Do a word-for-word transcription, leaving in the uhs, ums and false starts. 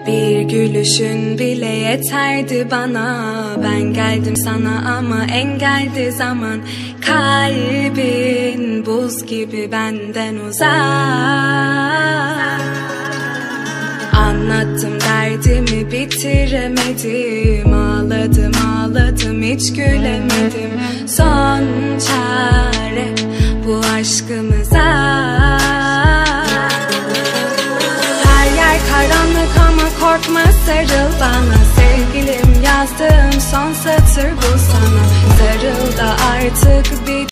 Bir gülüşün bile yeterdi bana. Ben geldim sana ama engeldi zaman. Kalbin buz gibi benden uzak. Anlattım derdimi bitiremedim. Ağladım ağladım hiç gülemedim. Son çare bu aşkımıza. Her yer karanlık ama korkma sarıl bana. Sevgilim yazdığım son satır bu sana. Sarıl da artık bir